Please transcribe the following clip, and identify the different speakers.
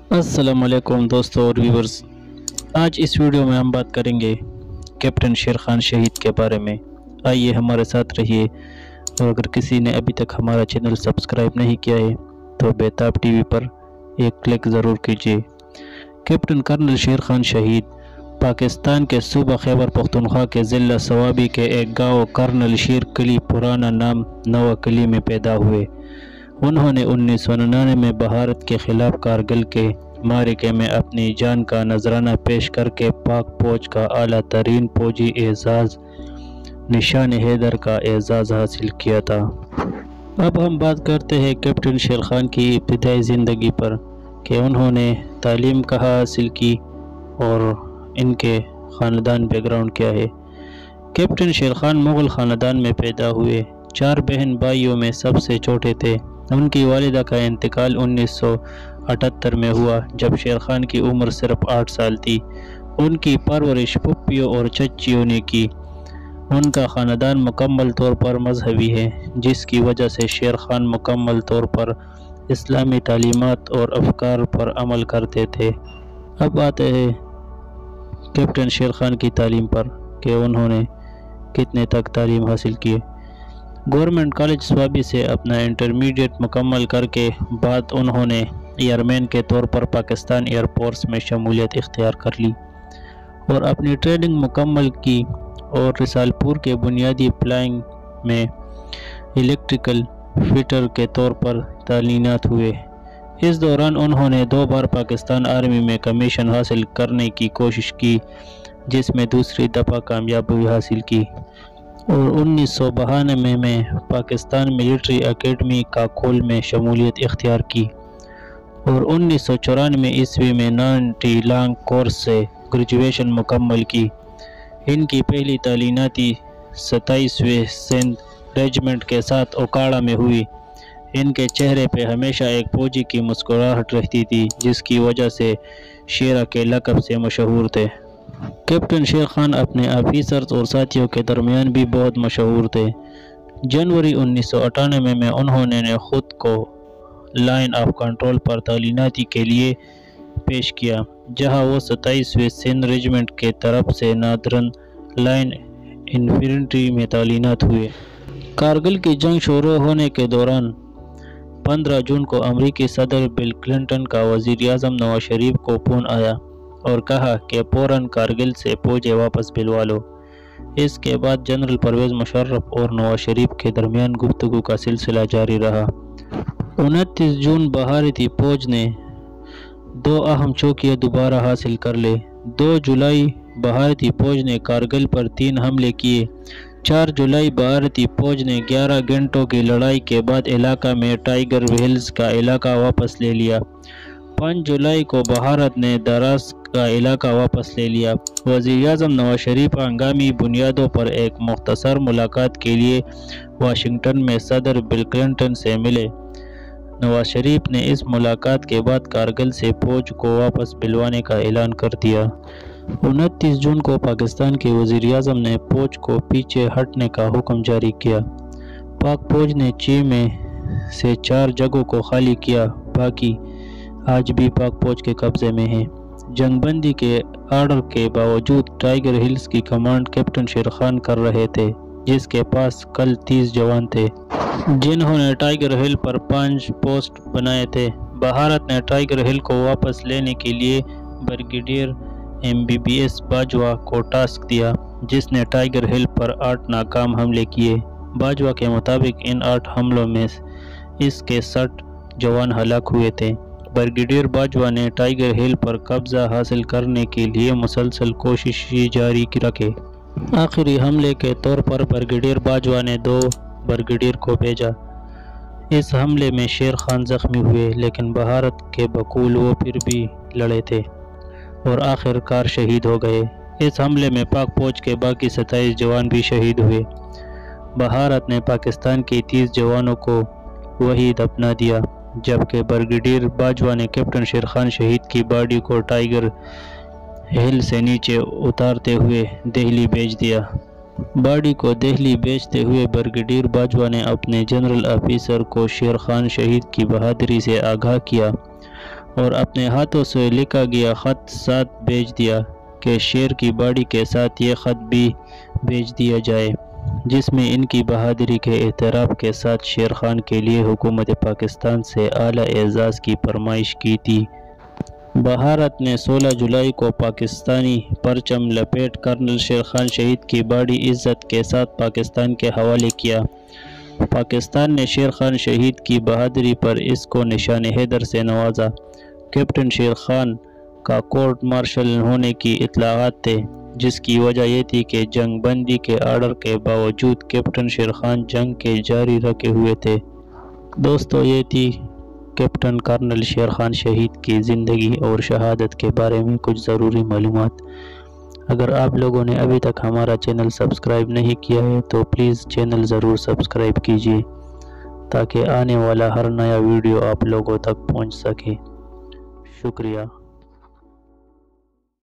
Speaker 1: السلام علیکم دوستوں اور ویورز، آج اس ویڈیو میں ہم بات کریں گے کیپٹن شیر خان شہید کے بارے میں۔ آئیے ہمارے ساتھ رہیے، اور اگر کسی نے ابھی تک ہمارا چینل سبسکرائب نہیں کیا ہے تو بیتاب ٹی وی پر ایک کلک ضرور کیجیے۔ کیپٹن کرنل شیر خان شہید پاکستان کے صوبہ خیبر پختونخوا کے ضلع صوابی کے ایک گاؤں کرنل شیر کلی پرانا نام نوا کلی میں پیدا ہوئے۔ انہوں نے 1999 میں بھارت کے خلاف کارگل کے معرکے میں اپنی جان کا نذرانہ پیش کر کے پاک فوج کا اعلیٰ ترین فوجی اعزاز نشان حیدر کا اعزاز حاصل کیا تھا۔ اب ہم بات کرتے ہیں کیپٹن شیر خان کی ابتدائی زندگی پر کہ انہوں نے تعلیم کہاں حاصل کی اور ان کے خاندان بیک گراؤنڈ کیا ہے۔ کیپٹن شیر خان مغل خاندان میں پیدا ہوئے۔ 4 بہن بھائیوں میں سب سے چھوٹے تھے۔ ان کی والدہ کا انتقال 1978 میں ہوا جب شیر خان کی عمر صرف 8 سال تھی۔ ان کی پرورش پھپھیوں اور چچیوں نے کی۔ ان کا خاندان مکمل طور پر مذہبی ہے، جس کی وجہ سے شیر خان مکمل طور پر اسلامی تعلیمات اور افکار پر عمل کرتے تھے۔ اب آتے ہیں کیپٹن شیر خان کی تعلیم پر کہ انہوں نے کتنے تک تعلیم حاصل کی۔ گورنمنٹ کالج صوابی سے اپنا انٹرمیڈیٹ مکمل کر کے بعد انہوں نے ایئر مین کے طور پر پاکستان ایئر فورس میں شمولیت اختیار کر لی اور اپنی ٹریننگ مکمل کی، اور رسال پور کے بنیادی فلائنگ میں الیکٹریکل فٹر کے طور پر تعینات ہوئے۔ اس دوران انہوں نے 2 بار پاکستان آرمی میں کمیشن حاصل کرنے کی کوشش کی، جس میں دوسری دفعہ کامیابی حاصل کی، اور 1992 میں پاکستان ملٹری اکیڈمی کاکول میں شمولیت اختیار کی، اور 1994 عیسوی میں 90 لانگ کورس سے گریجویشن مکمل کی۔ ان کی پہلی تعیناتی 27ویں سندھ ریجمنٹ کے ساتھ اوکاڑا میں ہوئی۔ ان کے چہرے پہ ہمیشہ ایک فوجی کی مسکراہٹ رہتی تھی، جس کی وجہ سے شیرہ کے لقب سے مشہور تھے۔ کیپٹن شیر خان اپنے آفیسرز اور ساتھیوں کے درمیان بھی بہت مشہور تھے۔ جنوری 1998 میں انہوں نے خود کو لائن آف کنٹرول پر تعیناتی کے لیے پیش کیا، جہاں وہ 27ویں سندھ ریجمنٹ کے طرف سے ناردرن لائن انفینٹری میں تعینات ہوئے۔ کارگل کی جنگ شروع ہونے کے دوران 15 جون کو امریکی صدر بل کلنٹن کا وزیر اعظم نواز شریف کو فون آیا اور کہا کہ فوراً کارگل سے فوجیں واپس بلوا لو۔ اس کے بعد جنرل پرویز مشرف اور نواز شریف کے درمیان گفتگو کا سلسلہ جاری رہا۔ 29 جون بھارتی فوج نے 2 اہم چوکیاں دوبارہ حاصل کر لیں۔ 2 جولائی بھارتی فوج نے کارگل پر 3 حملے کیے۔ 4 جولائی بھارتی فوج نے 11 گھنٹوں کی لڑائی کے بعد علاقہ میں ٹائیگر ہلز کا علاقہ واپس لے لیا۔ 5 جولائی کو بھارت نے دراس کا علاقہ واپس لے لیا۔ وزیر اعظم نواز شریف ہنگامی بنیادوں پر ایک مختصر ملاقات کے لیے واشنگٹن میں صدر بل کلنٹن سے ملے۔ نواز شریف نے اس ملاقات کے بعد کارگل سے فوج کو واپس بلوانے کا اعلان کر دیا۔ 29 جون کو پاکستان کے وزیر اعظم نے فوج کو پیچھے ہٹنے کا حکم جاری کیا۔ پاک فوج نے چی میں سے 4 جگہوں کو خالی کیا، باقی آج بھی پاک فوج کے قبضے میں ہیں۔ جنگ بندی کے آرڈر کے باوجود ٹائیگر ہلز کی کمانڈ کیپٹن شیر خان کر رہے تھے، جس کے پاس کل 30 جوان تھے، جنہوں نے ٹائیگر ہل پر 5 پوسٹ بنائے تھے۔ بھارت نے ٹائیگر ہل کو واپس لینے کے لیے بریگیڈیئر MBBS باجوہ کو ٹاسک دیا، جس نے ٹائیگر ہل پر 8 ناکام حملے کیے۔ باجوہ کے مطابق ان 8 حملوں میں اس کے 60 جوان ہلاک ہوئے تھے۔ بریگیڈیئر باجوہ نے ٹائیگر ہل پر قبضہ حاصل کرنے کے لیے مسلسل کوششیں جاری رکھے۔ آخری حملے کے طور پر بریگیڈیئر باجوہ نے 2 بریگیڈیئر کو بھیجا۔ اس حملے میں شیر خان زخمی ہوئے، لیکن بھارت کے بقول وہ پھر بھی لڑے تھے اور آخر کار شہید ہو گئے۔ اس حملے میں پاک فوج کے باقی 27 جوان بھی شہید ہوئے۔ بھارت نے پاکستان کے 30 جوانوں کو وہیں دفنا دیا، جبکہ بریگیڈیئر باجوہ نے کیپٹن شیر خان شہید کی باڈی کو ٹائیگر ہل سے نیچے اتارتے ہوئے دہلی بھیج دیا۔ باڈی کو دہلی بھیجتے ہوئے بریگیڈیئر باجوہ نے اپنے جنرل آفیسر کو شیر خان شہید کی بہادری سے آگاہ کیا اور اپنے ہاتھوں سے لکھا گیا خط ساتھ بھیج دیا کہ شیر کی باڑی کے ساتھ یہ خط بھی بھیج دیا جائے، جس میں ان کی بہادری کے اعتراف کے ساتھ شیر خان کے لیے حکومت پاکستان سے اعلیٰ اعزاز کی فرمائش کی تھی۔ بھارت نے 16 جولائی کو پاکستانی پرچم لپیٹ کرنل شیر خان شہید کی باڑی عزت کے ساتھ پاکستان کے حوالے کیا۔ پاکستان نے شیر خان شہید کی بہادری پر اس کو نشان حیدر سے نوازا۔ کیپٹن شیر خان کا کورٹ مارشل ہونے کی اطلاعات تھے، جس کی وجہ یہ تھی کہ جنگ بندی کے آرڈر کے باوجود کیپٹن شیر خان جنگ کے جاری رکھے ہوئے تھے۔ دوستو، یہ تھی کیپٹن کرنل شیر خان شہید کی زندگی اور شہادت کے بارے میں کچھ ضروری معلومات۔ اگر آپ لوگوں نے ابھی تک ہمارا چینل سبسکرائب نہیں کیا ہے تو پلیز چینل ضرور سبسکرائب کیجیے تاکہ آنے والا ہر نیا ویڈیو آپ لوگوں تک پہنچ سکے۔ شکریہ۔